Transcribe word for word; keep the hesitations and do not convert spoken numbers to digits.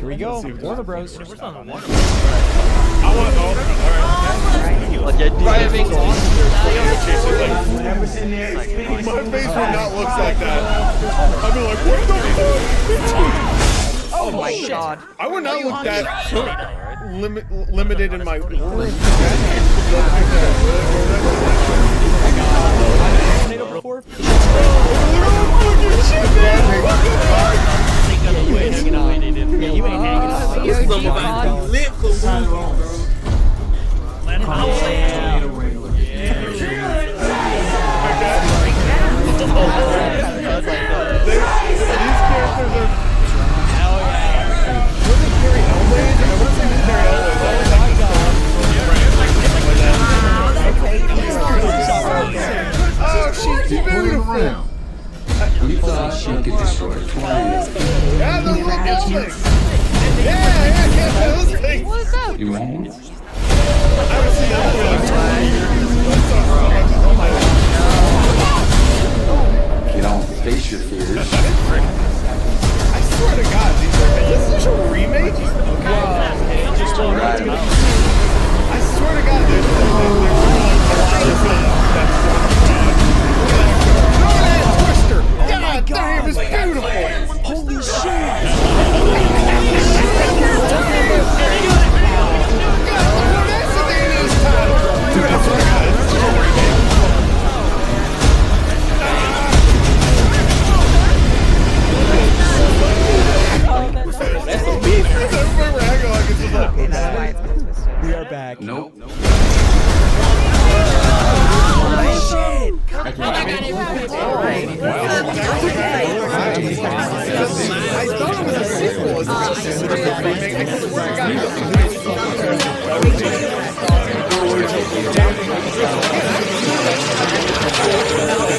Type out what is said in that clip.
Here we go. Warner Bros. I want all. Driving. My face would not look like that. I'd be like, what the fuck? Oh my god. I would not look that limit, limited in my world. We thought she could destroy twenty. Yeah, those little things. Yeah, yeah, yeah, those things. What is that? You want one? I haven't seen that one in twenty years. You don't face your fears. I swear to God, these are, is this a remake? Okay. Just right. I swear to God, there's Twister! God damn, it's beautiful! Holy shit! That's a big. We are back. Nope. Nope. Oh shit! Oh my god, it happened. Alright. I thought it was a sequel. It's just a remake. I swear to God.